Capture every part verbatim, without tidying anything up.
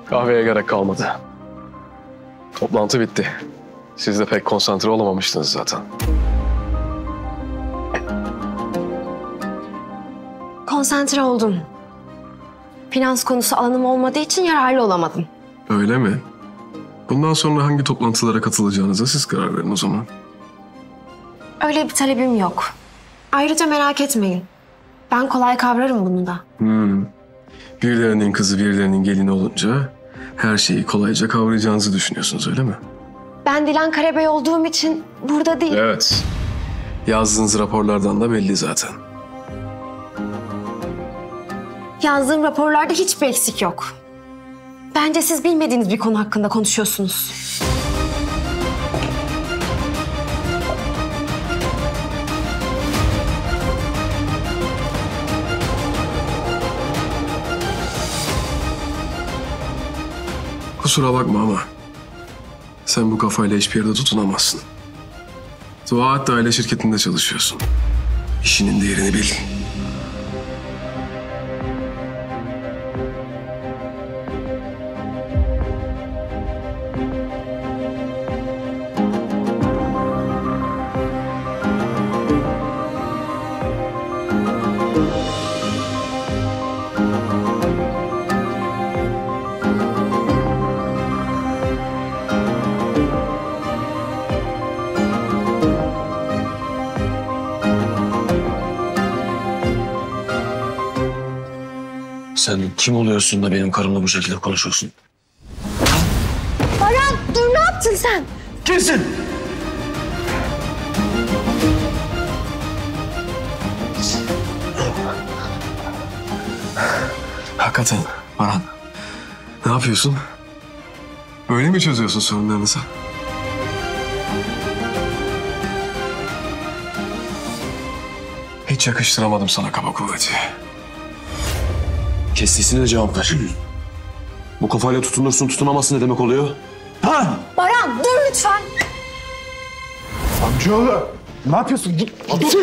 Kahveye gerek kalmadı. Toplantı bitti. Siz de pek konsantre olamamıştınız zaten. Konsantre oldum. Finans konusu alanım olmadığı için yararlı olamadım. Öyle mi? Bundan sonra hangi toplantılara katılacağınıza siz karar verin o zaman. Öyle bir talebim yok. Ayrıca merak etmeyin. Ben kolay kavrarım bunu da. Hmm. Birilerinin kızı birilerinin gelini olunca her şeyi kolayca kavrayacağınızı düşünüyorsunuz öyle mi? Ben Dilan Karabey olduğum için burada değil. Evet. Yazdığınız raporlardan da belli zaten. Yazdığım raporlarda hiçbir eksik yok. Bence siz bilmediğiniz bir konu hakkında konuşuyorsunuz. Kusura bakma ama sen bu kafayla hiçbir yerde tutunamazsın. Dua et de aile şirketinde çalışıyorsun. İşinin değerini bil. Sen kim oluyorsun da benim karımla bu şekilde konuşuyorsun? Baran dur, ne yaptın sen? Kimsin? Hakikaten Baran. Ne yapıyorsun? Böyle mi çözüyorsun sorunlarınızı? Hiç yakıştıramadım sana kaba kuvveti. Kes sesini de cevap ver. Bu kafayla tutunursun tutunamazsın ne demek oluyor? Ha? Baran dur lütfen. Amcaoğlu ne yapıyorsun? Git. Dur.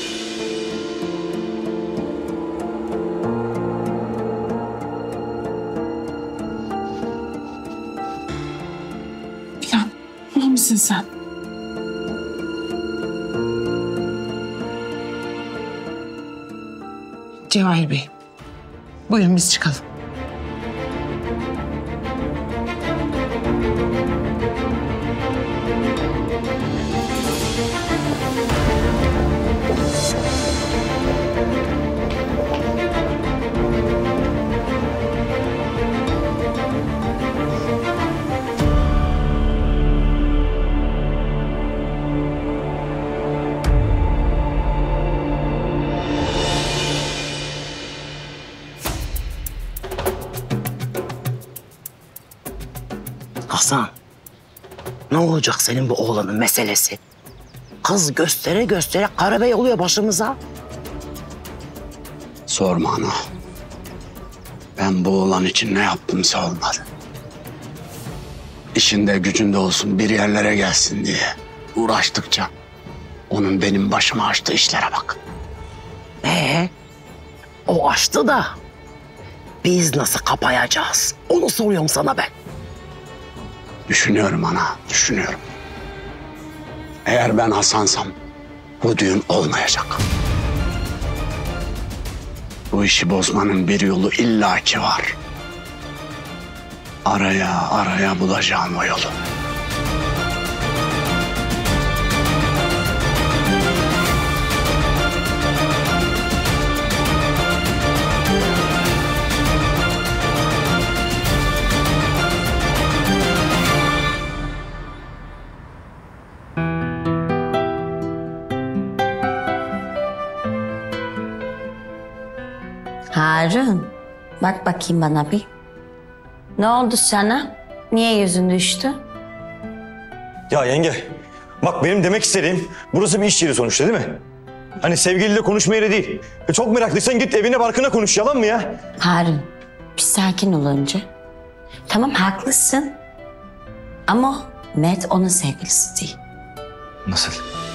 Dilan, iyi misin sen? Cevahir Bey, buyurun biz çıkalım. Hasan, ne olacak senin bu oğlanın meselesi? Kız göstere göstere Karabey oluyor başımıza. Sorma ana. Ben bu oğlan için ne yaptımsa olmadı. İşinde gücünde olsun bir yerlere gelsin diye uğraştıkça onun benim başıma açtığı işlere bak. Ee, o açtı da biz nasıl kapayacağız? Onu soruyorum sana ben. Düşünüyorum ana, düşünüyorum. Eğer ben Hasan'sam bu düğün olmayacak. Bu işi bozmanın bir yolu illaki var. Araya araya bulacağım o yolu. Harun, bak bakayım bana bir. Ne oldu sana? Niye yüzün düştü? Ya yenge, bak benim demek istediğim burası bir iş yeri sonuçta değil mi? Hani sevgiliyle konuşma yeri değil. E çok meraklıysan git evine barkına konuş, yalan mı ya? Harun, bir sakin ol önce. Tamam haklısın. Ama Mert onun sevgilisi değil. Nasıl?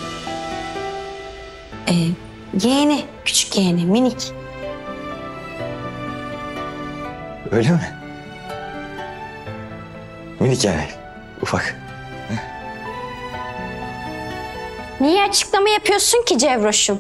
Ee, yeğeni, küçük yeğeni, minik. Öyle mi? Minik yani. Ufak. Niye açıklama yapıyorsun ki Cevroş'um?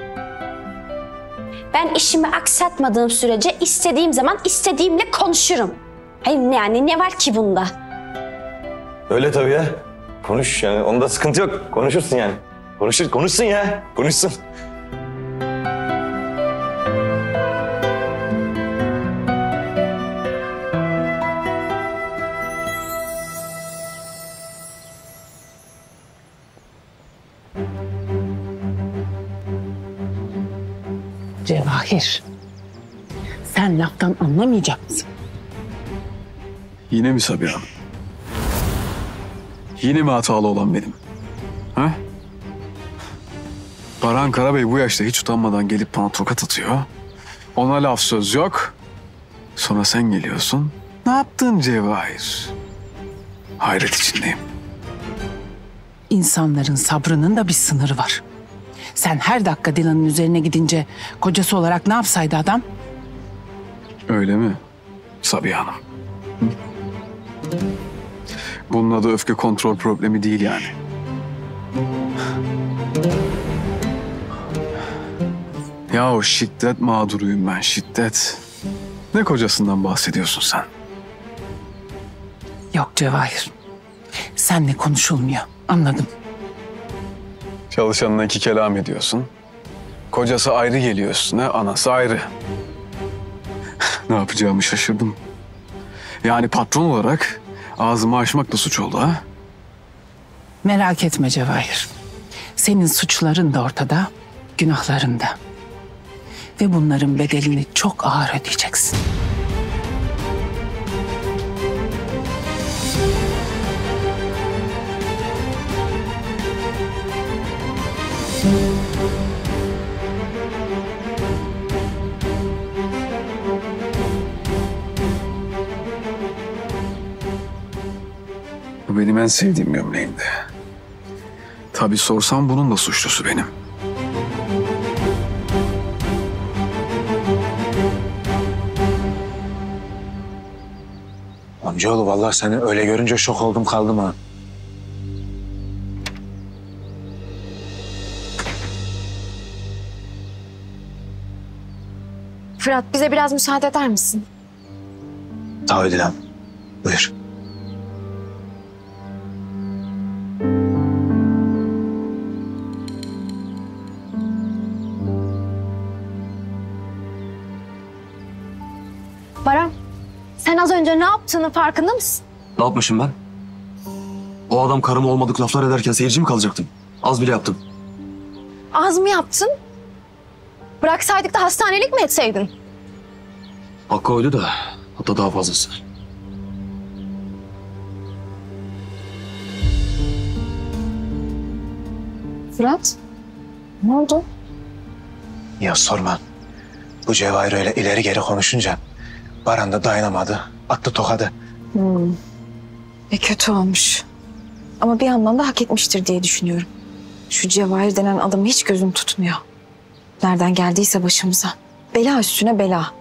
Ben işimi aksatmadığım sürece istediğim zaman istediğimle konuşurum. Hayır yani ne var ki bunda? Öyle tabii ya. Konuş yani. Onda sıkıntı yok. Konuşursun yani. Konuşur, konuşsun ya. Konuşsun. Cevahir. Sen laftan anlamayacak mısın? Yine mi Sabiha Hanım? Yine mi hatalı olan benim? Ha? Baran Karabey bu yaşta hiç utanmadan gelip bana tokat atıyor. Ona laf söz yok. Sonra sen geliyorsun. Ne yaptın Cevahir? Hayret içindeyim. İnsanların sabrının da bir sınırı var. Sen her dakika Dilan'ın üzerine gidince kocası olarak ne yapsaydı adam? Öyle mi Sabiha Hanım? Hı? Bunun adı öfke kontrol problemi değil yani. Ya o şiddet mağduruyum ben, şiddet. Ne kocasından bahsediyorsun sen? Yok Cevahir. Seninle konuşulmuyor. Anladım. Çalışanına iki kelam ediyorsun. Kocası ayrı geliyor üstüne, anası ayrı. Ne yapacağımı şaşırdım. Yani patron olarak ağzımı açmak da suç oldu ha? Merak etme Cevahir. Senin suçların da ortada, günahların da. Ve bunların bedelini çok ağır ödeyeceksin. Bu benim en sevdiğim gömleğimdi. Tabii sorsam bunun da suçlusu benim. Amcaoğlu vallahi seni öyle görünce şok oldum kaldım ha. Fırat bize biraz müsaade eder misin? Tabii Dilan. Buyur. Baran, sen az önce ne yaptığının farkında mısın? Ne yapmışım ben? O adam karıma olmadık laflar ederken seyirci mi kalacaktım? Az bile yaptım. Az mı yaptın? Bıraksaydık da hastanelik mi etseydin? Hakkı oydu da hatta daha fazlası. Fırat, ne oldu? Ya sorma. Bu Cevahir öyle ileri geri konuşunca Baran da dayanamadı. Attı tokadı. Hmm. E kötü olmuş. Ama bir yandan da hak etmiştir diye düşünüyorum. Şu Cevahir denen adamı hiç gözüm tutmuyor. Nereden geldiyse başımıza. Bela üstüne bela.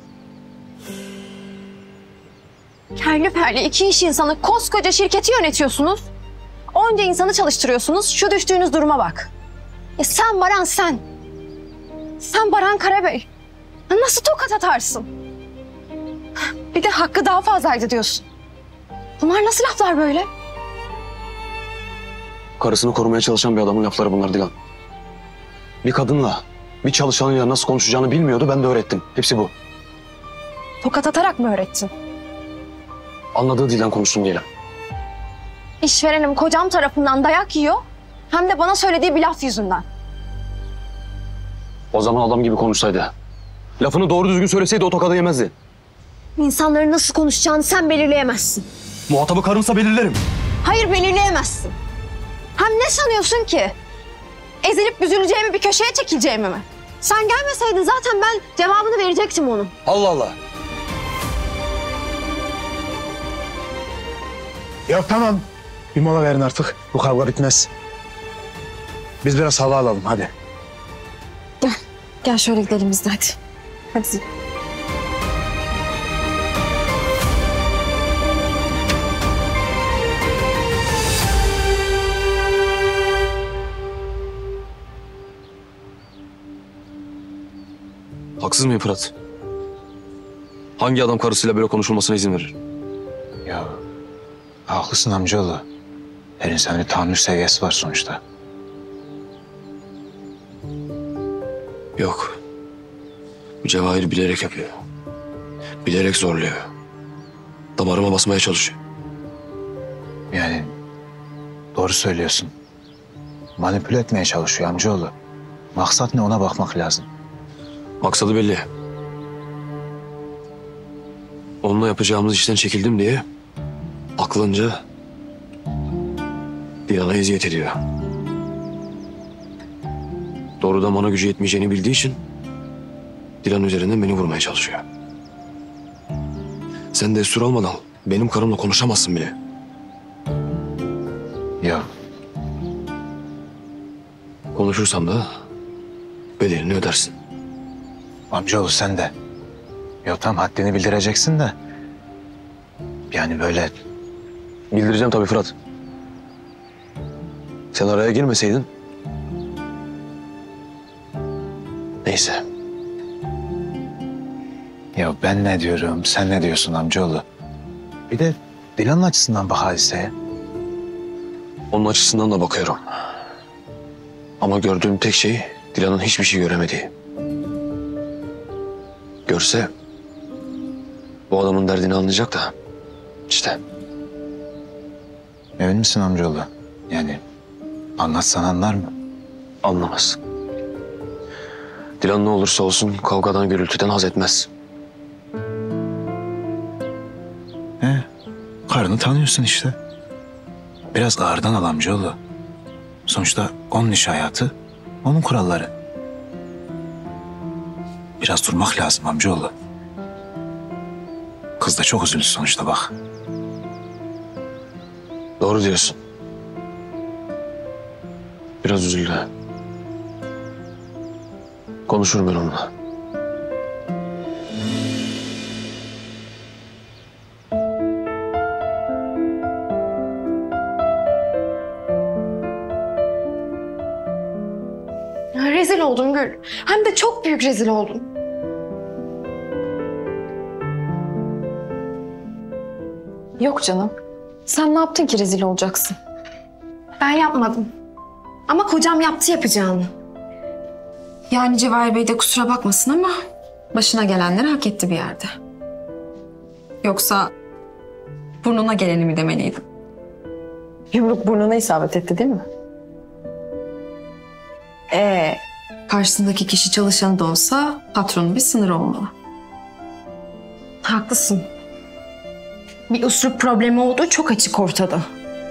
Kerli perli iki iş insanı koskoca şirketi yönetiyorsunuz. Onca insanı çalıştırıyorsunuz. Şu düştüğünüz duruma bak. E sen Baran sen. Sen Baran Karabey. Nasıl tokat atarsın? Bir de hakkı daha fazlaydı diyorsun. Bunlar nasıl laflar böyle? Karısını korumaya çalışan bir adamın lafları bunlar Dilan. Bir kadınla, bir çalışanıyla nasıl konuşacağını bilmiyordu, ben de öğrettim. Hepsi bu. Tokat atarak mı öğrettin? Anladığı dilden konuşsun diyelim. İşverenim kocam tarafından dayak yiyor. Hem de bana söylediği bir laf yüzünden. O zaman adam gibi konuşsaydı. Lafını doğru düzgün söyleseydi o tokadı yemezdi. İnsanların nasıl konuşacağını sen belirleyemezsin. Muhatabı karımsa belirlerim. Hayır belirleyemezsin. Hem ne sanıyorsun ki? Ezilip büzüleceğimi, bir köşeye çekileceğimi mi? Sen gelmeseydin zaten ben cevabını verecektim onun. Allah Allah. Ya tamam. Bir mola verin artık. Bu kavga bitmez. Biz biraz hava alalım hadi. Gel. Gel şöyle gidelim biz de hadi. Hadi. Haksız mıyım Fırat? Hangi adam karısıyla böyle konuşulmasına izin verir? Ya haklısın amcaoğlu. Her insanın bir tahammül seviyesi var sonuçta. Yok. Bu Cevahir bilerek yapıyor. Bilerek zorluyor. Damarıma basmaya çalışıyor. Yani doğru söylüyorsun. Manipüle etmeye çalışıyor amcaoğlu. Maksat ne, ona bakmak lazım. Maksadı belli. Onunla yapacağımız işten çekildim diye aklınca Dilan'a eziyet ediyor. Doğrudan bana gücü yetmeyeceğini bildiği için Dilan üzerinden beni vurmaya çalışıyor. Sen destur almadan benim karımla konuşamazsın bile. Ya konuşursam da bedelini ödersin. amcaoğlu sen de. Ya tam haddini bildireceksin de. Yani böyle... Bildireceğim tabii Fırat. Sen araya girmeseydin. Neyse. Ya ben ne diyorum, sen ne diyorsun amcaoğlu? Bir de Dilan'ın açısından bak hadiseye. Onun açısından da bakıyorum. Ama gördüğüm tek şey Dilan'ın hiçbir şey göremediği. Görse bu adamın derdini anlayacak da işte. Emin misin amcaoğlu? Yani anlatsan anlar mı? Anlamaz. Dilan ne olursa olsun kavgadan gürültüden haz etmez. He, karını tanıyorsun işte. Biraz ağırdan al amcaoğlu. Sonuçta onun iş hayatı, onun kuralları. Biraz durmak lazım amcaoğlu. Kız da çok üzüldü sonuçta bak. Doğru diyorsun. Biraz üzüldü. Konuşurum ben onunla. Ya rezil oldum Gül. Hem de çok büyük rezil oldum. Yok canım. Sen ne yaptın ki rezil olacaksın? Ben yapmadım. Ama kocam yaptı yapacağını. Yani Cevahir Bey de kusura bakmasın ama başına gelenleri hak etti bir yerde. Yoksa burnuna geleni mi demeliydim? Yumruk burnuna isabet etti değil mi? Ee, karşısındaki kişi çalışanı da olsa patronun bir sınırı olmalı. Haklısın. Bir üslup problemi olduğu çok açık ortada.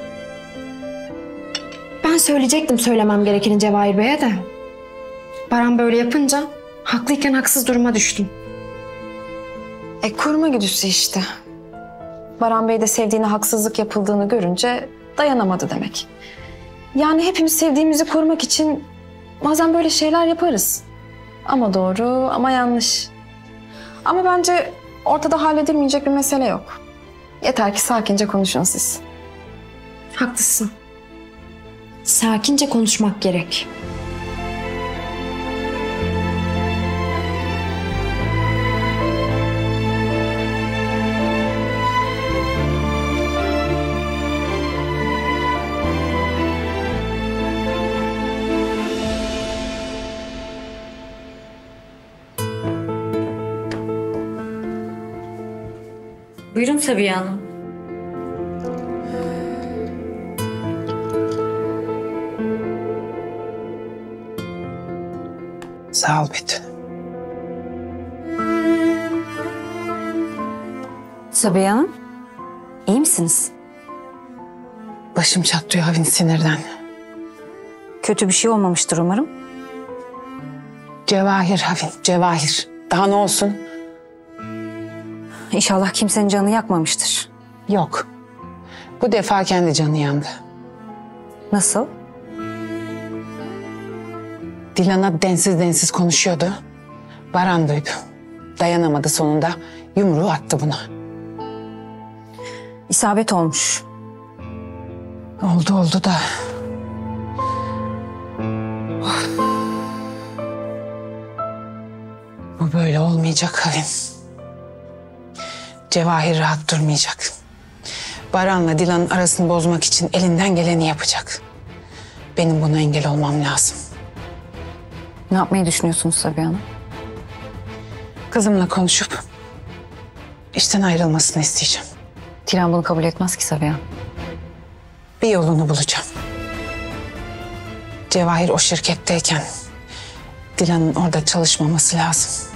Ben söyleyecektim söylemem gerekeni Cevahir Bey'e de. Baran böyle yapınca haklıyken haksız duruma düştüm. E kurma güdüsü işte. Baran Bey de sevdiğine haksızlık yapıldığını görünce dayanamadı demek. Yani hepimiz sevdiğimizi korumak için bazen böyle şeyler yaparız. Ama doğru ama yanlış. Ama bence ortada halledilmeyecek bir mesele yok. Yeter ki sakince konuşun siz. Haklısın. Sakince konuşmak gerek. Buyurun Sabiha Hanım. Sağ ol Betül. Sabiha Hanım, iyi misiniz? Başım çatlıyor Havin sinirden. Kötü bir şey olmamıştır umarım. Cevahir Havin, Cevahir. Daha ne olsun? İnşallah kimsenin canı yakmamıştır. Yok. Bu defa kendi canı yandı. Nasıl? Dilan'a densiz densiz konuşuyordu. Baran duydu. Dayanamadı sonunda. Yumruğu attı buna. İsabet olmuş. Oldu oldu da. Of. Bu böyle olmayacak Havin. Cevahir rahat durmayacak. Baran'la Dilan'ın arasını bozmak için elinden geleni yapacak. Benim buna engel olmam lazım. Ne yapmayı düşünüyorsunuz Sabiha Hanım? Kızımla konuşup işten ayrılmasını isteyeceğim. Dilan bunu kabul etmez ki Sabiha. Bir yolunu bulacağım. Cevahir o şirketteyken Dilan'ın orada çalışmaması lazım.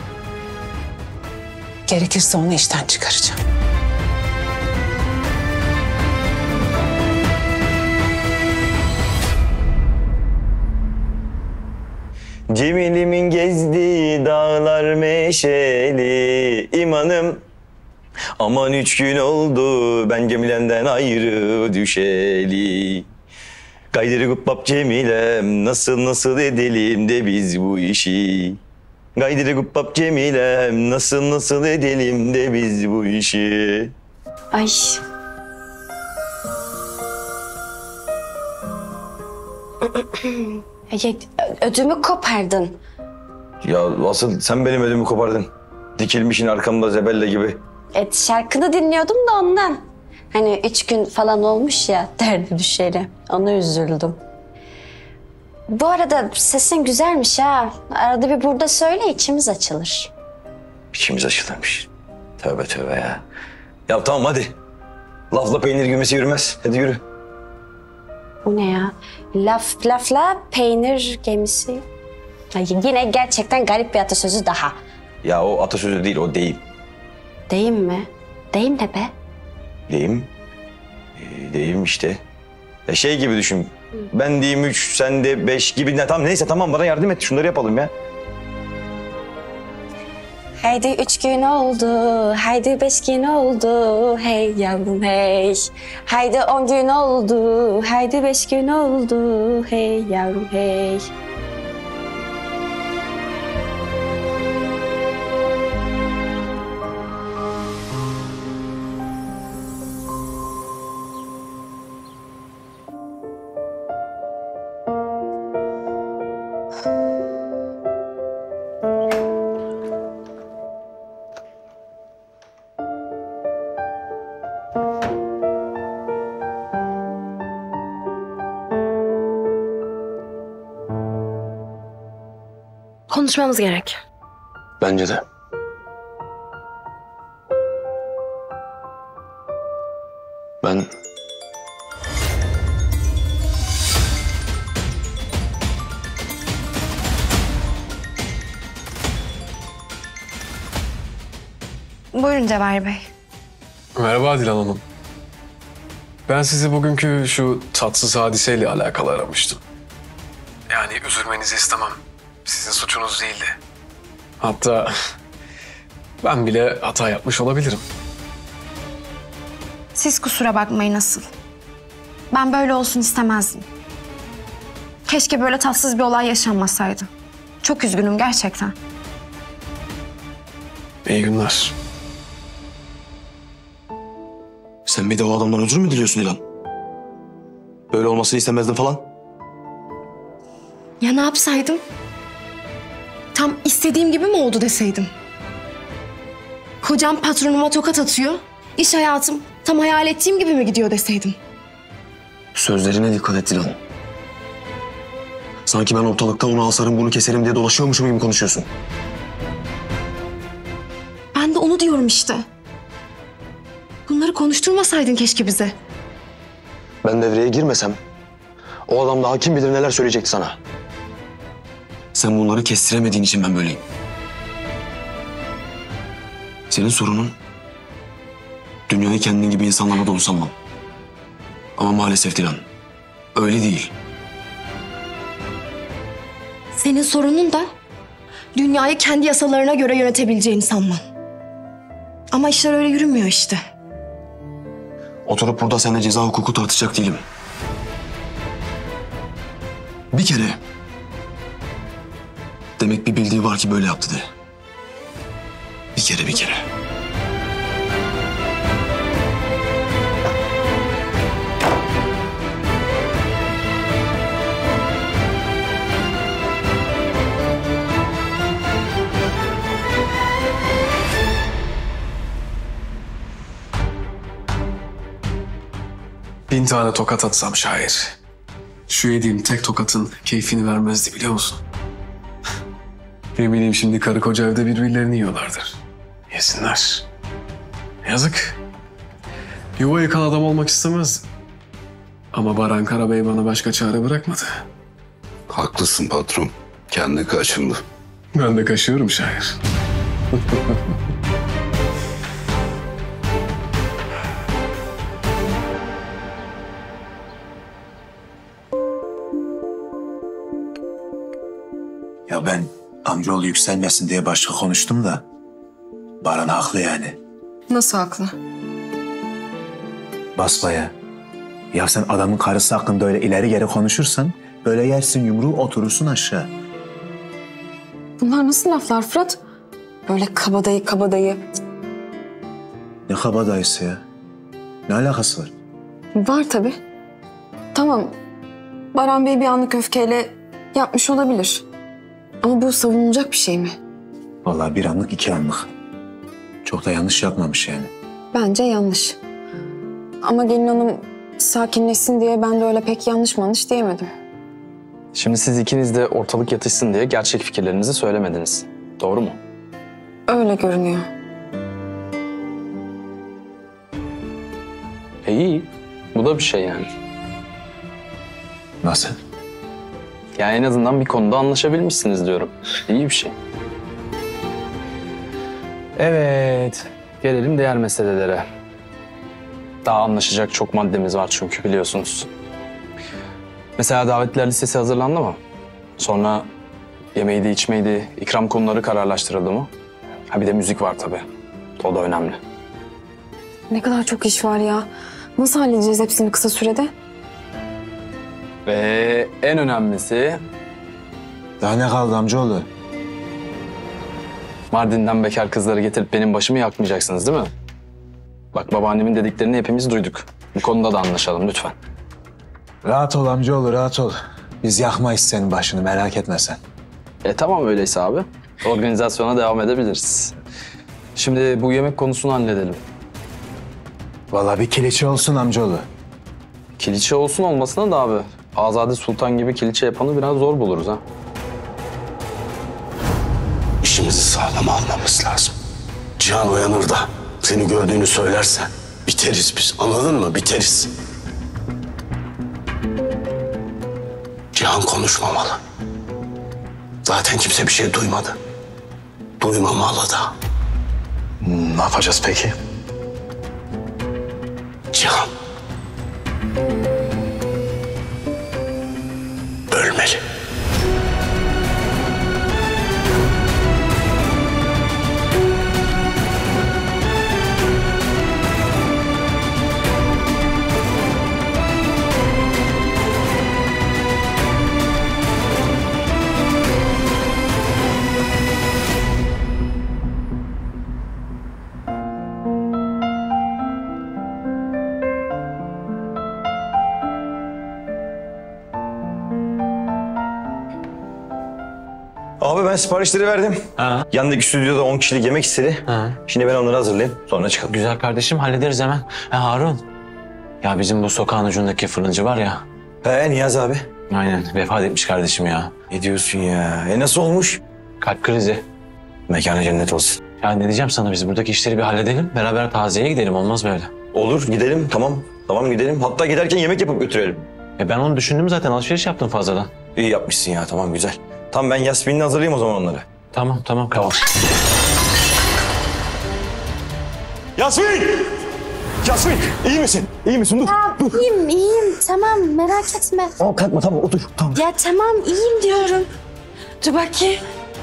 Gerekirse onu işten çıkaracağım. Cemilimin gezdiği dağlar meşeli imanım. Aman üç gün oldu ben Cemile'mden ayrı düşeli. Gaydırı gubbap Cemilem nasıl nasıl edelim de biz bu işi. Gaydırı gubbap Cemilem nasıl nasıl edelim de biz bu işi. Ay. Ay, ödümü kopardın. Ya asıl sen benim ödümü kopardın. Dikilmişin arkamda zebelle gibi. Evet, şarkını dinliyordum da ondan. Hani üç gün falan olmuş ya derdi düşeli. Ona üzüldüm. Bu arada sesin güzelmiş ha. Arada bir burada söyle içimiz açılır. İçimiz açılırmış. Tövbe tövbe ya. Ya tamam hadi. Lafla peynir gümesi yürümez. Hadi yürü. Bu ne ya? Laf lafla peynir gemisi. Ay, yine gerçekten garip bir atasözü daha. Ya o atasözü değil o deyim. Deyim mi? Deyim ne be? Deyim. Ee, deyim işte. Ya şey gibi düşün. Ben diyeyim üç, sen de beş gibi. Ne, tamam neyse tamam bana yardım et. Şunları yapalım ya. Haydi üç gün oldu, haydi beş gün oldu, hey yavrum hey. Haydi on gün oldu, haydi beş gün oldu, hey yavrum hey. Konuşmamız gerek. Bence de. Ben... Buyurun Cevahir Bey. Merhaba Dilan Hanım. Ben sizi bugünkü şu tatsız hadiseyle alakalı aramıştım. Yani üzülmenizi istemem. Sizin suçunuz değildi. Hatta ben bile hata yapmış olabilirim. Siz kusura bakmayın asıl. Ben böyle olsun istemezdim. Keşke böyle tatsız bir olay yaşanmasaydı. Çok üzgünüm gerçekten. İyi günler. Sen bir de o adamdan özür mü diliyorsun İlhan? Böyle olmasını istemezdin falan. Ya ne yapsaydım? Tam istediğim gibi mi oldu deseydim? Kocam patronuma tokat atıyor. İş hayatım tam hayal ettiğim gibi mi gidiyor deseydim? Sözlerine dikkat et İlhan. Sanki ben ortalıkta onu asarım bunu keserim diye dolaşıyormuşum gibi konuşuyorsun. Ben de onu diyorum işte. Bunları konuşturmasaydın keşke bize. Ben devreye girmesem o adam daha kim bilir neler söyleyecekti sana. Sen bunları kestiremediğin için ben böyleyim. Senin sorunun dünyayı kendin gibi insanlarla dolu sanmam. Ama maalesef Dilan öyle değil. Senin sorunun da dünyayı kendi yasalarına göre yönetebileceğini sanman. Ama işler öyle yürümüyor işte. Oturup burada seninle ceza hukuku tartışacak değilim. Bir kere demek bir bildiği var ki böyle yaptı de. Bir kere bir kere. bin tane tokat atsam şair, şu yediğim tek tokatın keyfini vermezdi biliyor musun? Eminim şimdi karı koca evde birbirlerini yiyorlardır. Yesinler. Yazık. Yuva yıkan adam olmak istemezdim. Ama Baran Karabey bana başka çare bırakmadı. Haklısın patron. Kendi kaşındı. Ben de kaşıyorum şair. Ya ben amcaoğlu yükselmesin diye başka konuştum da Baran haklı yani. Nasıl haklı? Basbaya. Ya sen adamın karısı hakkında öyle ileri geri konuşursan böyle yersin yumruğu oturursun aşağı. Bunlar nasıl laflar Fırat? Böyle kabadayı kabadayı. Ne kabadayısı ya? Ne alakası var? Var tabii. Tamam. Baran Bey bir anlık öfkeyle yapmış olabilir. Ama bu savunulacak bir şey mi? Vallahi bir anlık iki anlık. Çok da yanlış yapmamış yani. Bence yanlış. Ama gelin hanım sakinleşsin diye ben de öyle pek yanlış manış diyemedim. Şimdi siz ikiniz de ortalık yatışsın diye gerçek fikirlerinizi söylemediniz. Doğru mu? Öyle görünüyor. E iyi. Bu da bir şey yani. Nasıl? Yani en azından bir konuda anlaşabilmişsiniz diyorum. İyi bir şey. Evet. Gelelim diğer meselelere. Daha anlaşacak çok maddemiz var çünkü biliyorsunuz. Mesela davetliler listesi hazırlandı mı? Sonra yemeğiydi, içmeydi, ikram konuları kararlaştırıldı mı? Ha bir de müzik var tabii. O da önemli. Ne kadar çok iş var ya. Nasıl halledeceğiz hepsini kısa sürede? Ve en önemlisi... Daha ne kaldı amcaoğlu? Mardin'den bekar kızları getirip benim başımı yakmayacaksınız değil mi? Bak babaannemin dediklerini hepimiz duyduk. Bu konuda da anlaşalım lütfen. Rahat ol amcaoğlu, rahat ol. Biz yakmayız senin başını, merak etme sen. E tamam öyleyse abi. Organizasyona devam edebiliriz. Şimdi bu yemek konusunu halledelim. Vallahi bir kiliçe olsun amcaoğlu. Kiliçe olsun olmasına da abi. Azade Sultan gibi kiliçe yapanı biraz zor buluruz ha. İşimizi sağlam almamız lazım. Cihan uyanır da seni gördüğünü söylersen biteriz biz. Anladın mı? Biteriz. Cihan konuşmamalı. Zaten kimse bir şey duymadı. Duymamalı da. Ne yapacağız peki? Cihan. Ölmeli. Abi ben siparişleri verdim. Ha. Yandaki stüdyoda on kişilik yemek istedi. Ha. Şimdi ben onları hazırlayayım. Sonra çıkalım. Güzel kardeşim hallederiz hemen. Ha, Harun. Ya bizim bu sokağın ucundaki fırıncı var ya. He Niyazi abi. Aynen vefat etmiş kardeşim ya. Ne diyorsun ya? E nasıl olmuş? Kalp krizi. Mekanı cennet olsun. Ya ne diyeceğim sana biz buradaki işleri bir halledelim. Beraber taziyeye gidelim olmaz böyle. Olur gidelim tamam. Tamam gidelim. Hatta giderken yemek yapıp götürelim. E ben onu düşündüm zaten alışveriş yaptım fazladan. İyi yapmışsın ya tamam güzel. Tamam ben Yasmin'le hazırlayayım o zaman onları. Tamam tamam tamam. Yasmin! Yasmin iyi misin? İyi misin? Dur. Ya, dur. iyiyim iyiyim tamam merak etme. Tamam kalkma tamam otur. Tamam. Ya tamam iyiyim diyorum. Dur bakayım.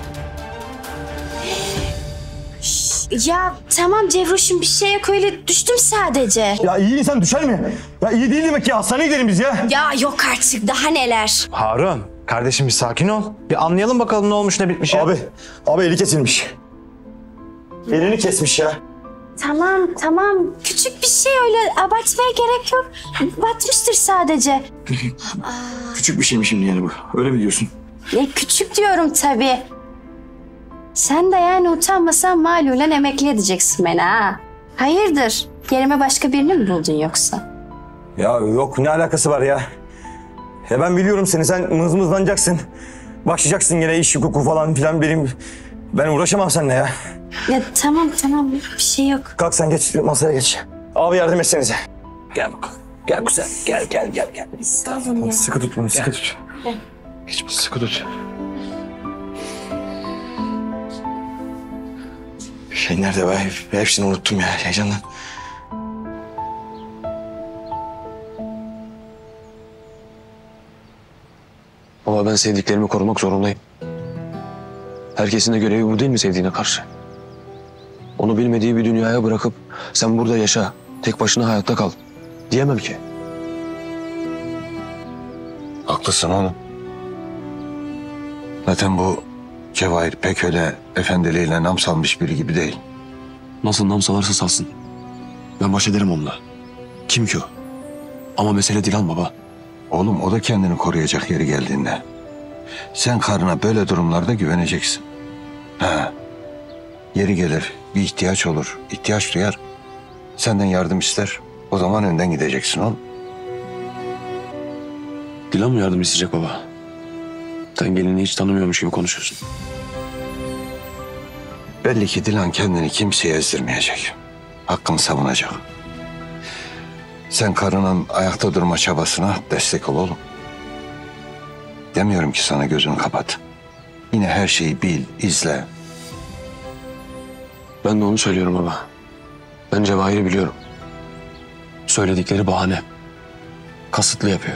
Ya tamam Cevroş'um bir şey yok öyle düştüm sadece. Ya iyi insan düşer mi? Ya iyi değil demek ki hastaneye gidelim biz ya. Ya yok artık daha neler. Harun, kardeşim bir sakin ol. Bir anlayalım bakalım ne olmuş ne bitmiş ya. Abi, abi eli kesilmiş. Elini kesmiş ya. Tamam tamam küçük bir şey öyle abartmaya gerek yok. Batmıştır sadece. Küçük bir şey mi şimdi yani bu? Öyle mi diyorsun? Ya küçük diyorum tabii. Sen de yani utanmasan malulen emekli edeceksin beni ha. Hayırdır? Yerime başka birini mi buldun yoksa? Ya yok, ne alakası var ya? Ya ben biliyorum seni, sen mızmızlanacaksın. Başlayacaksın yine iş hukuku falan filan benim. Ben uğraşamam seninle ya. Ya tamam tamam bir şey yok. Kalk sen geç, masaya geç. Abi yardım etsenize. Gel bakalım. Gel güzel. Gel gel gel gel. Estağfurullah ya. Sıkı tut bunu, sıkı Gel. tut. Gel. Geç sıkı tut. Şey nerede be? Hepsini unuttum ya heyecandan. Ama ben sevdiklerimi korumak zorundayım. Herkesin de görevi bu değil mi sevdiğine karşı? Onu bilmediği bir dünyaya bırakıp sen burada yaşa, tek başına hayatta kal diyemem ki. Haklısın oğlum. Zaten bu Cevahir pek öyle efendiliğiyle nam salmış biri gibi değil. Nasıl nam salarsa salsın. Ben baş ederim onunla. Kim ki o? Ama mesele Dilan baba. Oğlum o da kendini koruyacak yeri geldiğinde. Sen karına böyle durumlarda güveneceksin. Ha. Yeri gelir, bir ihtiyaç olur, ihtiyaç duyar. Senden yardım ister, o zaman önden gideceksin oğlum. Dilan mı yardım isteyecek baba? Sen gelini hiç tanımıyormuş gibi konuşuyorsun. Belli ki Dilan kendini kimseye ezdirmeyecek. Hakkını savunacak. Sen karının ayakta durma çabasına destek ol oğlum. Demiyorum ki sana gözünü kapat. Yine her şeyi bil, izle. Ben de onu söylüyorum baba. Ben Cevahir'i biliyorum. Söyledikleri bahane. Kasıtlı yapıyor.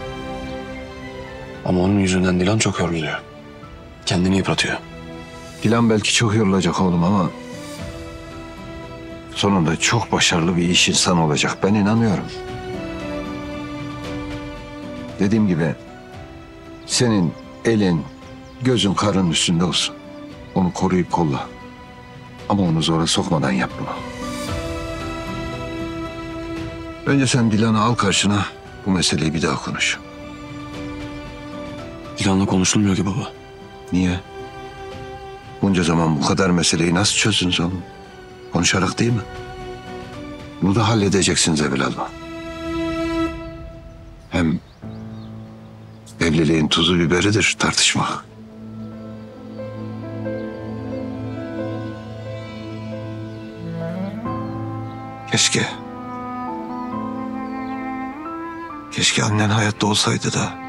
Ama onun yüzünden Dilan çok yoruluyor. Kendini yıpratıyor. Dilan belki çok yorulacak oğlum ama sonunda çok başarılı bir iş insanı olacak. Ben inanıyorum. Dediğim gibi senin elin, gözün karının üstünde olsun. Onu koruyup kolla. Ama onu zora sokmadan yap bunu. Önce sen Dilan'ı al karşına, bu meseleyi bir daha konuş. Dilan'la konuşulmuyor ki baba. Niye? Bunca zaman bu kadar meseleyi nasıl çözdünüz oğlum? Konuşarak değil mi? Bunu da halledeceksiniz evvelallah. Hem evliliğin tuzu biberidir tartışmak. Keşke. Keşke annen hayatta olsaydı da.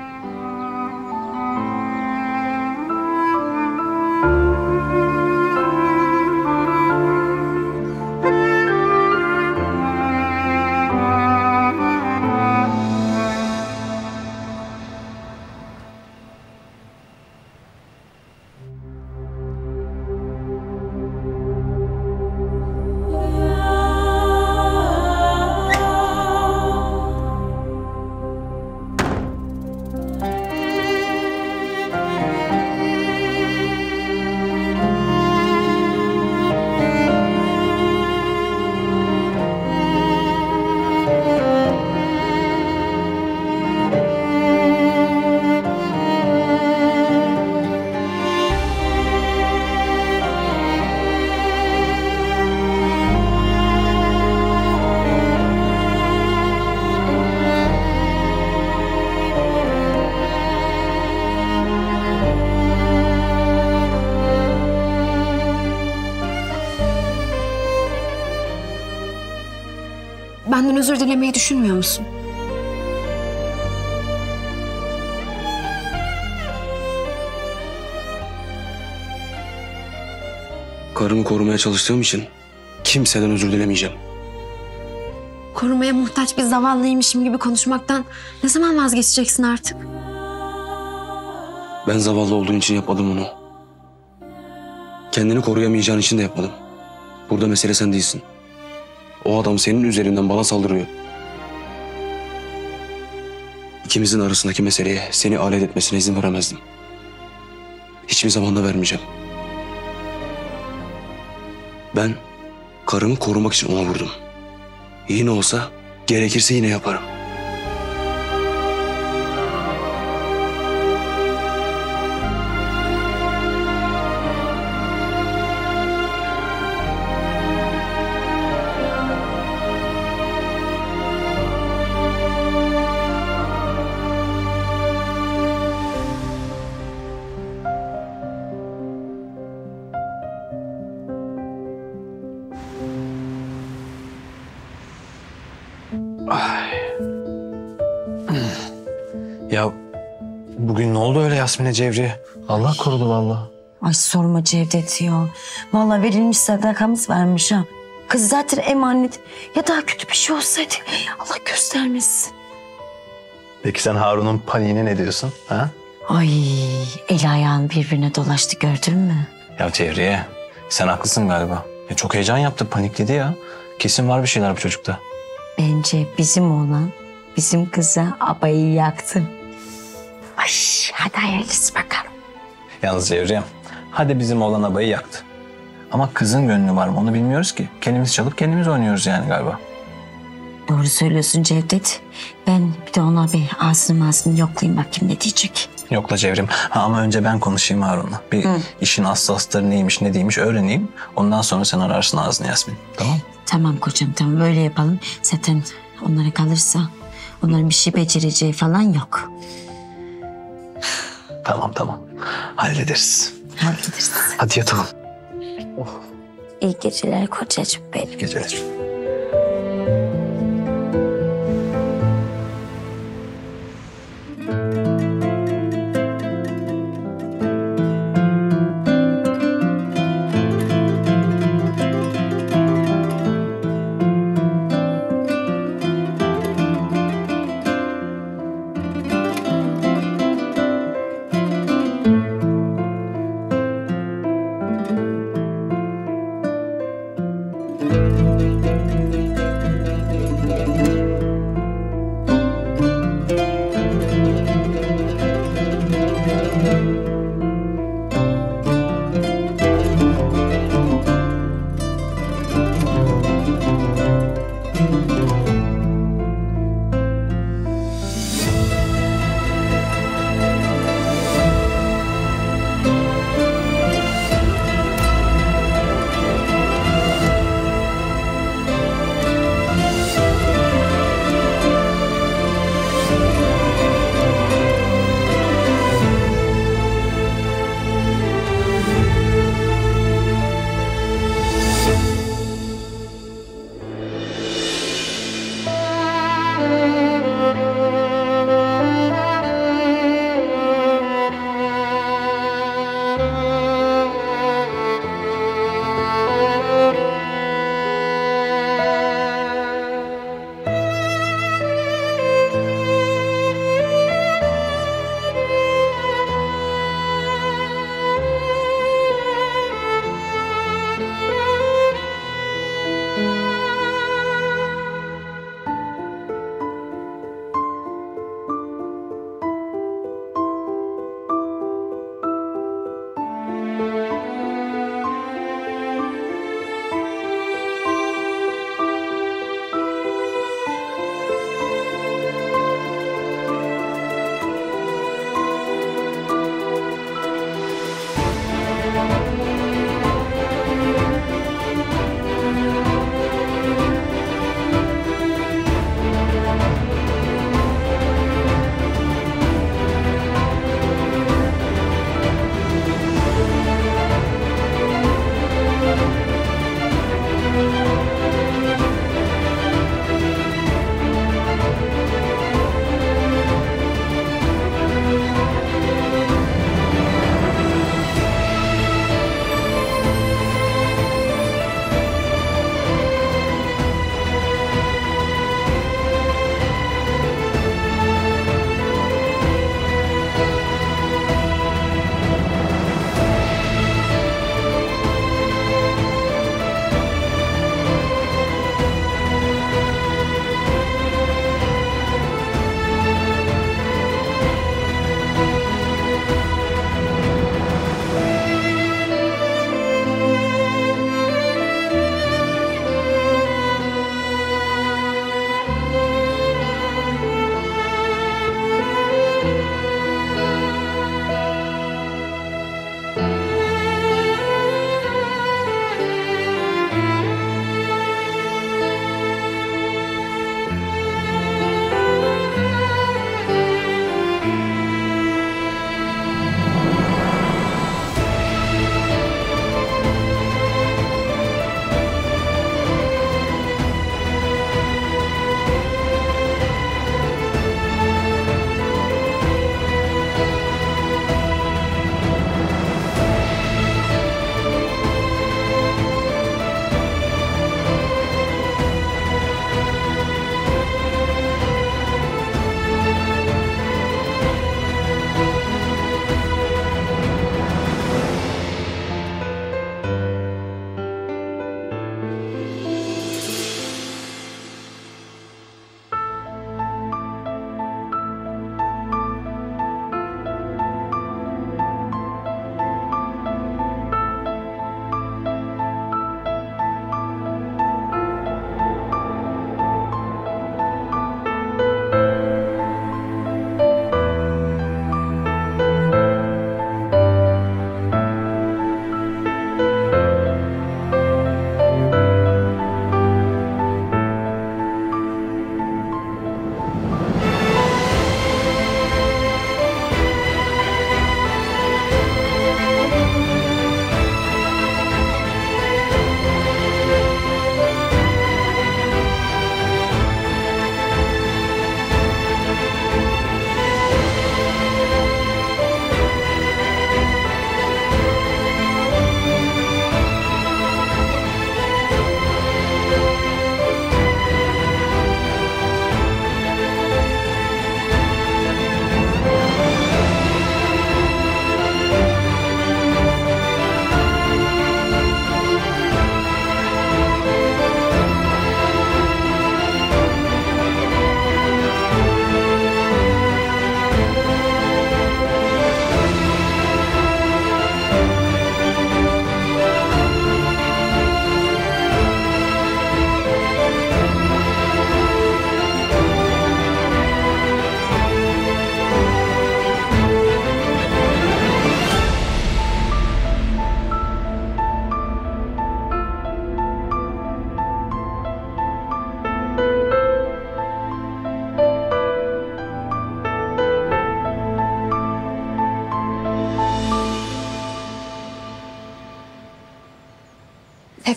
Benden özür dilemeyi düşünmüyor musun? Karımı korumaya çalıştığım için kimseden özür dilemeyeceğim. Korumaya muhtaç bir zavallıymışım gibi konuşmaktan ne zaman vazgeçeceksin artık? Ben zavallı olduğun için yapmadım onu. Kendini koruyamayacağın için de yapmadım. Burada mesele sen değilsin. O adam senin üzerinden bana saldırıyor. İkimizin arasındaki meseleye seni alet etmesine izin veremezdim. Hiçbir zaman da vermeyeceğim. Ben karımı korumak için ona vurdum. Yine olsa gerekirse yine yaparım. Ya bugün ne oldu öyle Yasmin'e Cevriye? Allah korudu vallahi. Ay sorma Cevdet ya. Vallahi verilmiş sadakamız varmış ha. Kız zaten emanet. Ya daha kötü bir şey olsaydı Allah göstermesin. Peki sen Harun'un paniğine ne diyorsun? Ha? Ay el ayağın birbirine dolaştı gördün mü? Ya Cevriye sen haklısın galiba. Ya çok heyecan yaptı, panikledi ya. Kesin var bir şeyler bu çocukta. Bence bizim oğlan bizim kıza abayı yaktı. Ay hadi hayırlısı bakalım. Yalnız Cevriye hadi bizim oğlan abayı yaktı. Ama kızın gönlü var mı onu bilmiyoruz ki. Kendimiz çalıp kendimiz oynuyoruz yani galiba. Doğru söylüyorsun Cevdet. Ben bir de ona bir ağzını ağzını yoklayayım bakayım ne diyecek. Yokla Cevrim. Ha, ama önce ben konuşayım Harun'la. Bir Hı. işin aslı astarı neymiş ne değilmiş öğreneyim. Ondan sonra sen ararsın ağzını Yasmin. Tamam. Tamam kocam tamam böyle yapalım. Zaten onlara kalırsa onların bir şey becereceği falan yok. Tamam tamam. Hallederiz. Hallederiz. Hadi yatalım. Oh. İyi geceler kocacığım benim. İyi geceler.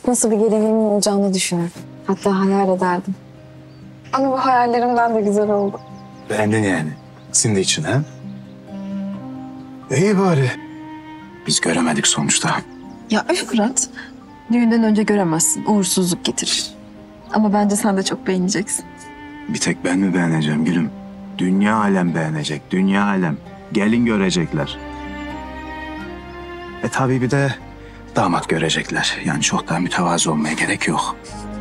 nasıl bir gelinimin olacağını düşünürdüm. Hatta hayal ederdim. Ama bu hayallerimden de güzel oldu. Beğendin yani. Senin de için ha? İyi bari. Biz göremedik sonuçta. Ya öf Fırat. Düğünden önce göremezsin. Uğursuzluk getirir. Ama bence sen de çok beğeneceksin. Bir tek ben mi beğeneceğim gülüm? Dünya alem beğenecek. Dünya alem. Gelin görecekler. E tabii bir de damat görecekler. Yani çok daha mütevazı olmaya gerek yok.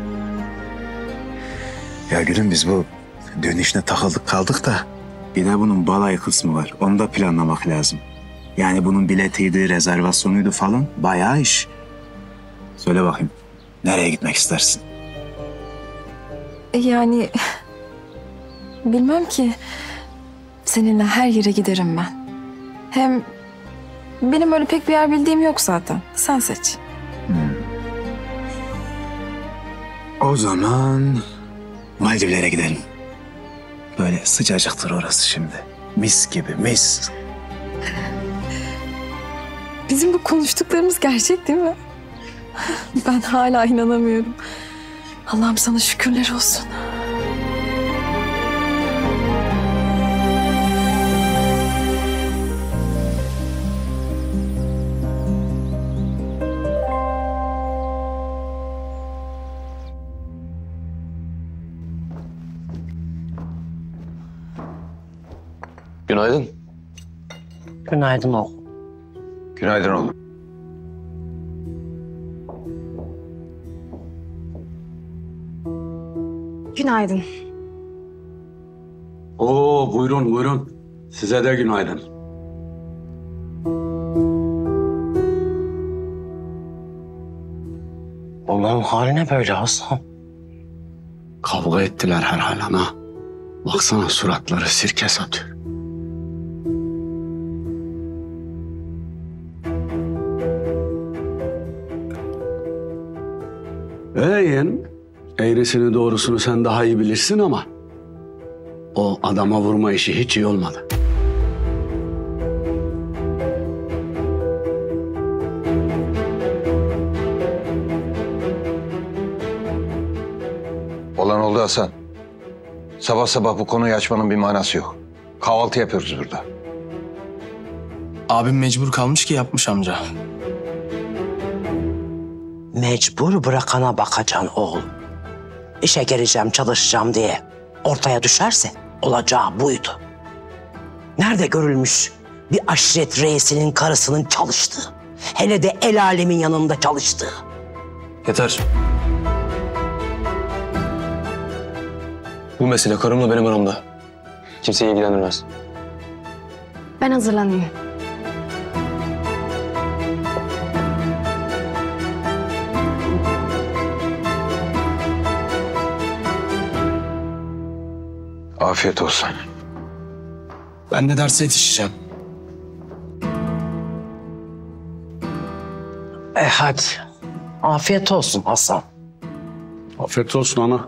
Ya gülüm biz bu düğün işine takıldık kaldık da bir de bunun balayı kısmı var. Onu da planlamak lazım. Yani bunun biletiydi, rezervasyonuydu falan. Bayağı iş. Söyle bakayım. Nereye gitmek istersin? E yani bilmem ki. Seninle her yere giderim ben. Hem benim öyle pek bir yer bildiğim yok zaten. Sen seç. Hmm. O zaman Maldivlere gidelim. Böyle sıcacıktır orası şimdi. Mis gibi mis. Bizim bu konuştuklarımız gerçek değil mi? Ben hala inanamıyorum. Allah'ım sana şükürler olsun. Günaydın. Günaydın oğlum. Günaydın oğlum. Günaydın. Oo buyurun buyurun. Size de günaydın. Onların hali ne böyle Hasan? Kavga ettiler herhal ana. Baksana suratları sirke satıyor. Ee yeğen, eğrisini doğrusunu sen daha iyi bilirsin ama o adama vurma işi hiç iyi olmadı. Olan oldu Hasan. Sabah sabah bu konuyu açmanın bir manası yok. Kahvaltı yapıyoruz burada. Abim mecbur kalmış ki yapmış amca. Mecbur bırakana bakacaksın oğlum. İşe gireceğim, çalışacağım diye ortaya düşerse olacağı buydu. Nerede görülmüş bir aşiret reisinin karısının çalıştığı, hele de el alemin yanında çalıştığı? Yeter. Bu mesele karımla benim aramda. Kimseyi ilgilendirmez. Ben hazırlanayım. Afiyet olsun. Ben de derse yetişeceğim. E hadi. Afiyet olsun Hasan. Afiyet olsun ana.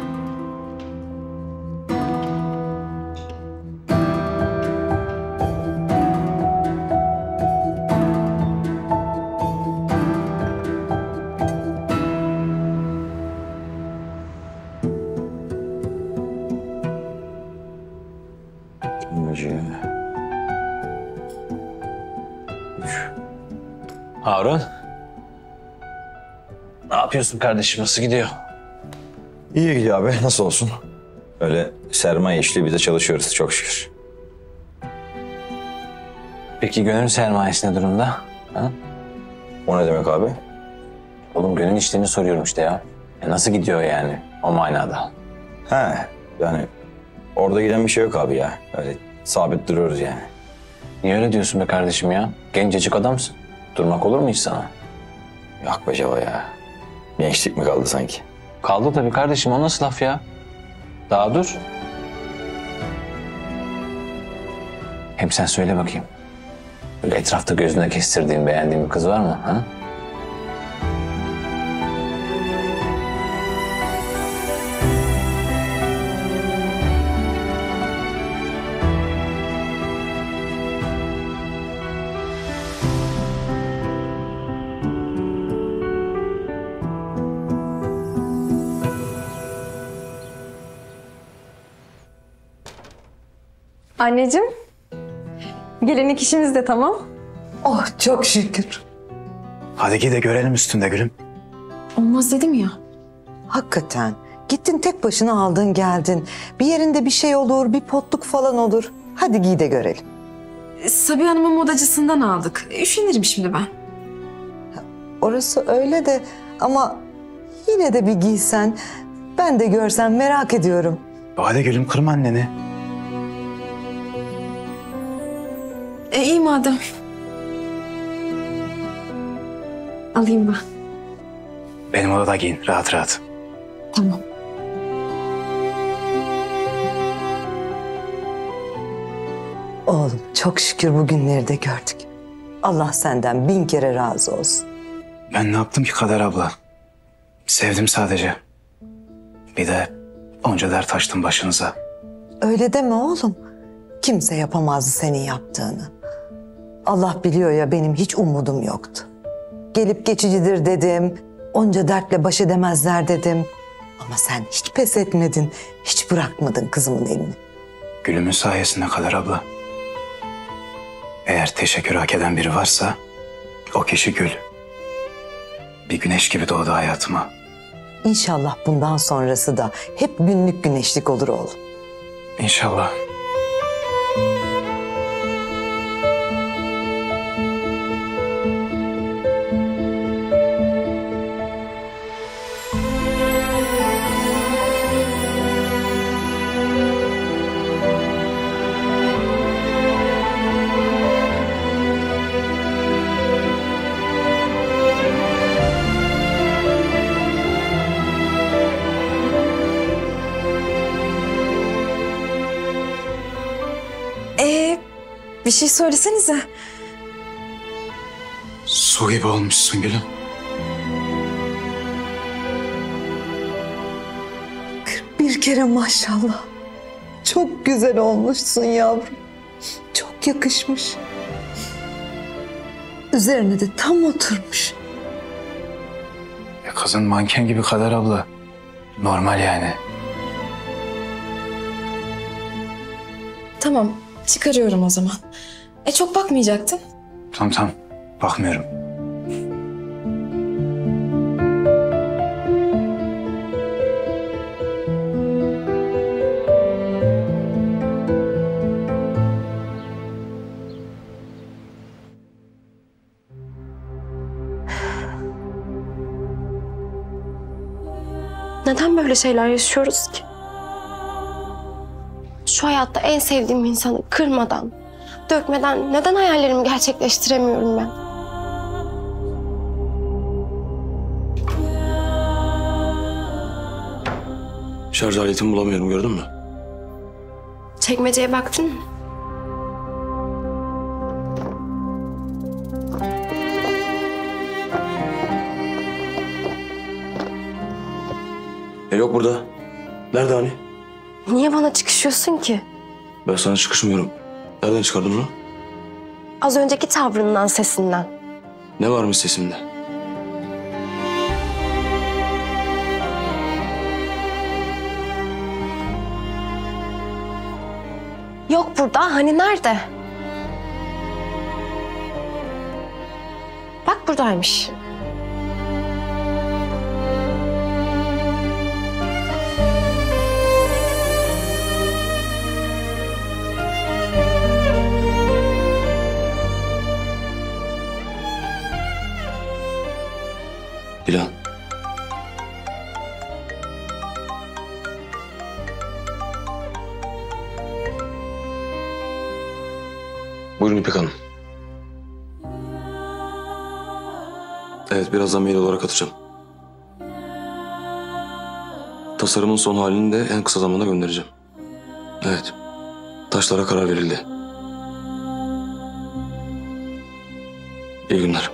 Harun. Ne yapıyorsun kardeşim? Nasıl gidiyor? İyi gidiyor abi. Nasıl olsun? Öyle sermaye işli bize çalışıyoruz çok şükür. Peki gönül sermayesi ne durumda? Ha? O ne demek abi? Oğlum gönül işlerini soruyorum işte ya. ya. Nasıl gidiyor yani o manada? He yani orada giden bir şey yok abi ya. Öyle sabit duruyoruz yani. Niye öyle diyorsun be kardeşim ya? Gencecik adamsın. Durmak olur mu hiç sana? Yok be Ceva ya. Gençlik mi kaldı sanki? Kaldı tabii kardeşim. O nasıl laf ya? Daha dur. Hem sen söyle bakayım. Böyle etrafta gözüne kestirdiğin, beğendiğin bir kız var mı? Ha? Anneciğim, gelinlik işiniz de tamam. Oh çok şükür. Hadi gide görelim üstünde gülüm. Olmaz dedim ya. Hakikaten. Gittin tek başına aldın geldin. Bir yerinde bir şey olur, bir potluk falan olur. Hadi giy de görelim. Sabiha Hanım'ın modacısından aldık. Üşenirim şimdi ben. Orası öyle de ama yine de bir giysen, ben de görsem merak ediyorum. Hadi gülüm kırma anneni. E iyi madem. Alayım ben. Benim odada giyin rahat rahat. Tamam. Oğlum çok şükür bugünleri de gördük. Allah senden bin kere razı olsun. Ben ne yaptım ki Kader abla? Sevdim sadece. Bir de onca dert açtım başınıza. Öyle deme oğlum. Kimse yapamazdı senin yaptığını. Allah biliyor ya benim hiç umudum yoktu. Gelip geçicidir dedim. Onca dertle baş edemezler dedim. Ama sen hiç pes etmedin. Hiç bırakmadın kızımın elini. Gülümün sayesinde Kader abla. Eğer teşekkür hak eden biri varsa o kişi Gül. Bir güneş gibi doğdu hayatıma. İnşallah bundan sonrası da hep günlük güneşlik olur oğlum. İnşallah. Ee, bir şey söylesenize. Su gibi olmuşsun Gülüm. Bir kere maşallah. Çok güzel olmuşsun yavrum. Çok yakışmış. Üzerine de tam oturmuş. Ya kızın manken gibi Kader abla. Normal yani. Tamam, çıkarıyorum o zaman. E çok bakmayacaktın. Tamam tamam. Bakmıyorum. Neden böyle şeyler yaşıyoruz ki? Şu hayatta en sevdiğim insanı kırmadan, dökmeden neden hayallerimi gerçekleştiremiyorum ben? Şarj aletimi bulamıyorum, gördün mü? Çekmeceye baktın mı? E yok burada. Nerede hani? Niye bana çıkışıyorsun ki? Ben sana çıkışmıyorum. Nereden çıkardın onu? Az önceki tavrından, sesinden. Ne varmış sesimde? Yok burada, hani nerede? Bak buradaymış. Dilan. Buyurun İpek Hanım. Evet, birazdan mail olarak atacağım. Tasarımın son halini de en kısa zamanda göndereceğim. Evet. Taşlara karar verildi. İyi günler.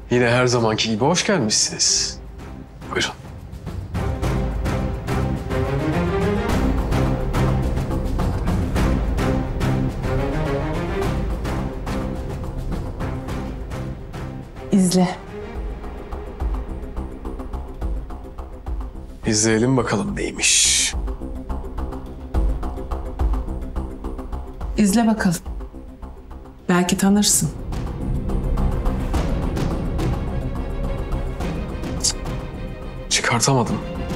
Yine her zamanki gibi hoş gelmişsiniz. Buyurun. İzle. İzleyelim bakalım neymiş. İzle bakalım. Belki tanırsın. Çıkartamadım.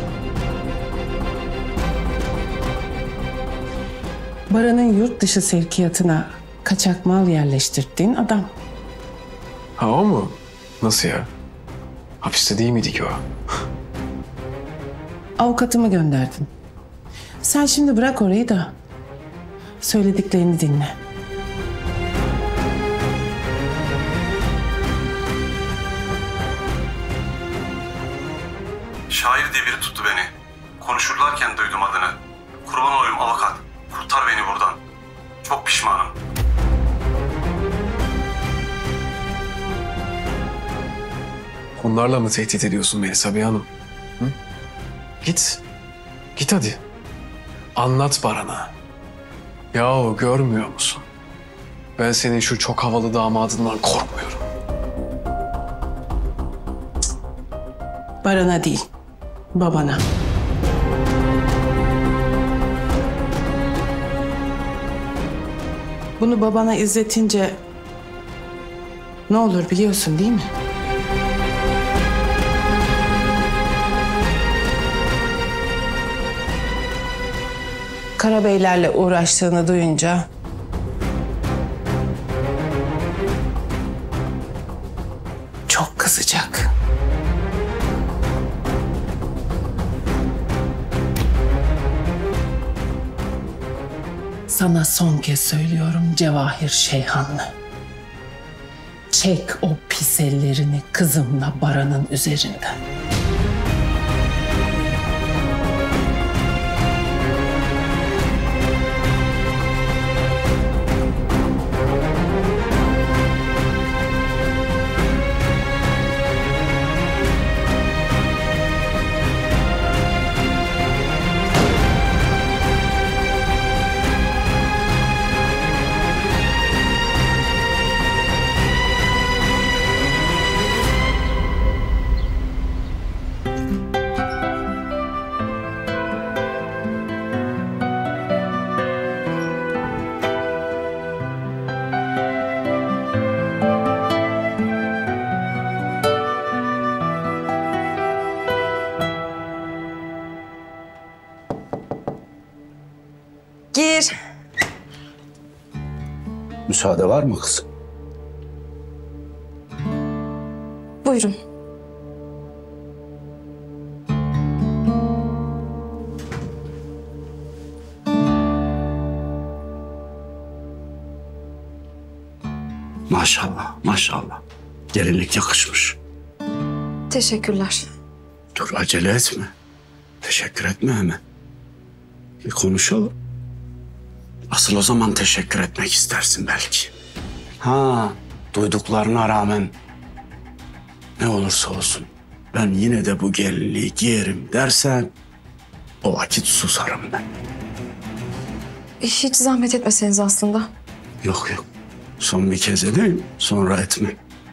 Baran'ın yurt dışı sevkiyatına kaçak mal yerleştirdiğin adam. Ha o mu? Nasıl ya? Hapiste değil miydi ki o? Avukatımı gönderdim. Sen şimdi bırak orayı da söylediklerini dinle. Şair diye biri tuttu beni. Konuşurlarken duydum adını. Kurban olayım avukat. Kurtar beni buradan. Çok pişmanım. Bunlarla mı tehdit ediyorsun beni Sabiha Hanım? Hı? Git. Git hadi. Anlat Baran'a. Yahu görmüyor musun? Ben senin şu çok havalı damadından korkmuyorum. Baran'a değil, babana. Bunu babana izletince ne olur biliyorsun değil mi? Karabeylerle uğraştığını duyunca çok kızacak. Sana son kez söylüyorum Cevahir Şeyhanlı. Çek o pis ellerini kızımla Baran'ın üzerinden. Gir. Müsaade var mı kızım? Buyurun. Maşallah, maşallah. Gelinlik yakışmış. Teşekkürler. Dur acele etme. Teşekkür etme hemen. Bir konuşalım. Asıl o zaman teşekkür etmek istersin belki. Ha, duyduklarına rağmen ne olursa olsun ben yine de bu gelinliği giyerim dersen o vakit susarım ben. Hiç zahmet etmeseniz aslında. Yok yok. Son bir kez edeyim, sonra etme.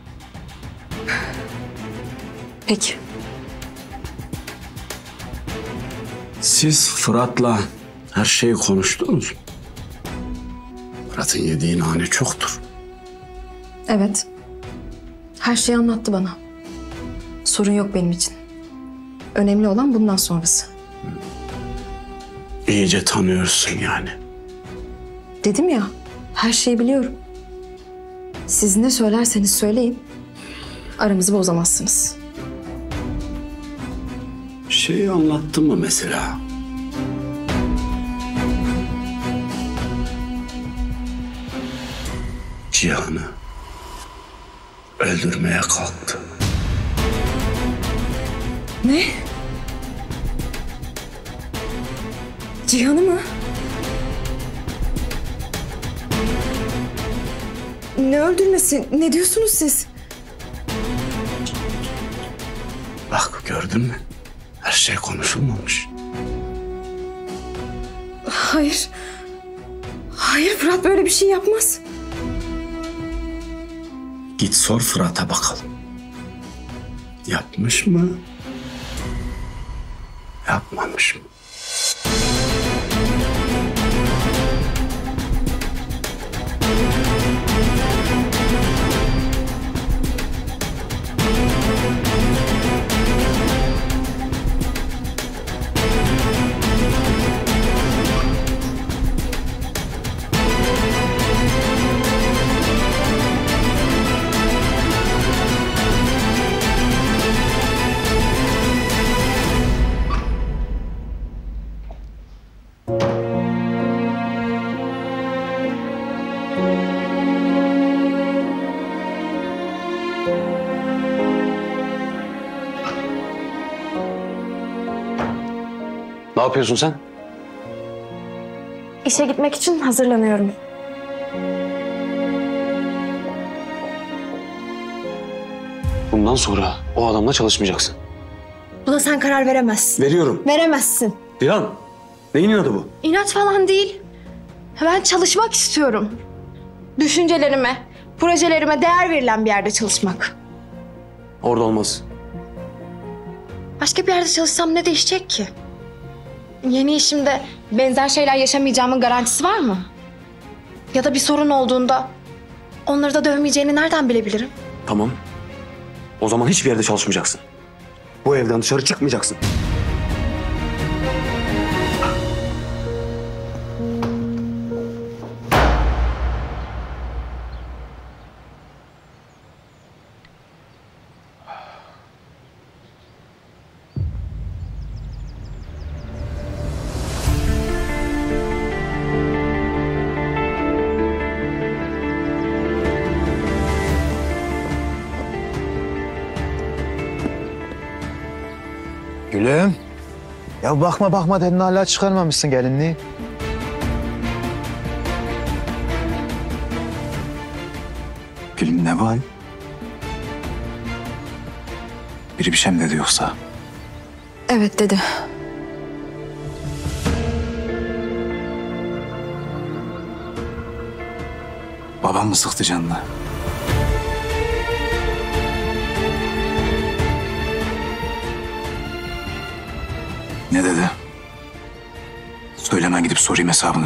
Peki. Siz Fırat'la her şeyi konuştunuz mu? Fırat'ın yediği nane çoktur. Evet. Her şeyi anlattı bana. Sorun yok benim için. Önemli olan bundan sonrası. İyice tanıyorsun yani. Dedim ya, her şeyi biliyorum. Siz ne söylerseniz söyleyin, aramızı bozamazsınız. Şeyi anlattın mı mesela? Cihan'ı öldürmeye kalktı. Ne? Cihan'ı mı? Ne öldürmesi? Ne diyorsunuz siz? Bak gördün mü? Her şey konuşulmamış. Hayır. Hayır Fırat böyle bir şey yapmaz. Git sor Fırat'a bakalım. Yapmış mı? Yapmamış mı? Ne yapıyorsun sen? İşe gitmek için hazırlanıyorum. Bundan sonra o adamla çalışmayacaksın. Buna sen karar veremezsin. Veriyorum. Veremezsin. Dilan, neyin inadı bu? İnat falan değil. Ben çalışmak istiyorum. Düşüncelerime, projelerime değer verilen bir yerde çalışmak. Orada olmaz. Başka bir yerde çalışsam ne değişecek ki? Yeni işimde benzer şeyler yaşamayacağımın garantisi var mı? Ya da bir sorun olduğunda onları da dövmeyeceğini nereden bilebilirim? Tamam. O zaman hiçbir yerde çalışmayacaksın. Bu evden dışarı çıkmayacaksın. Gülüm. Ya bakma bakma dedin hala çıkarmamışsın gelinliği. Gülüm ne var? Biri bir şey mi dedi yoksa? Evet dedi. Babam mı sıktı canını? Ne dedi? Söylemen gidip sorayım hesabını.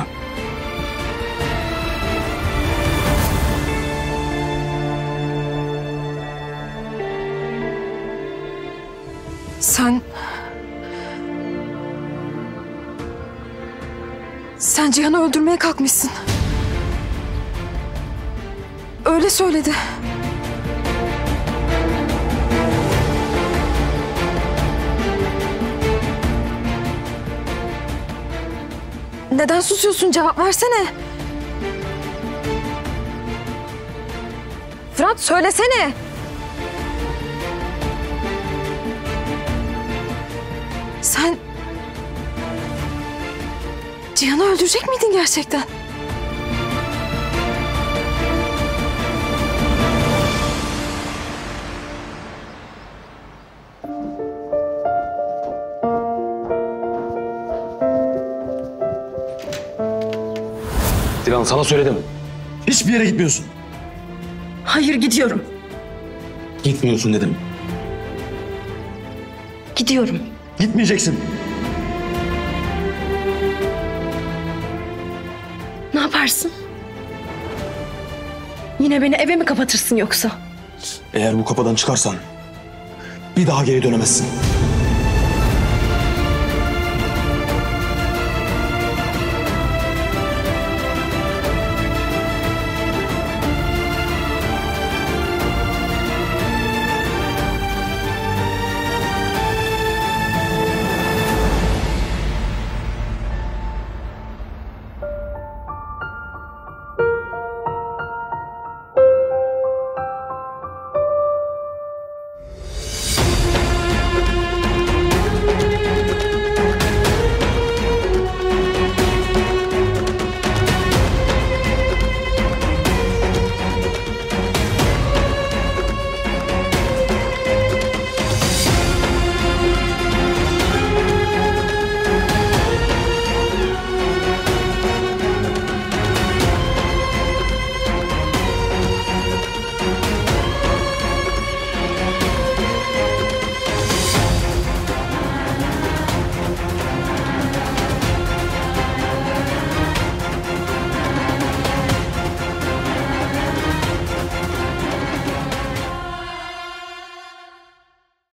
Sen... Sen Cihan'ı öldürmeye kalkmışsın. Öyle söyledi. Neden susuyorsun? Cevap versene. Fırat söylesene. Sen... Cihan'ı öldürecek miydin gerçekten? Dilan sana söyledim. Hiçbir yere gitmiyorsun. Hayır gidiyorum. Gitmiyorsun dedim. Gidiyorum. Gitmeyeceksin. Ne yaparsın? Yine beni eve mi kapatırsın yoksa? Eğer bu kapıdan çıkarsan bir daha geri dönemezsin.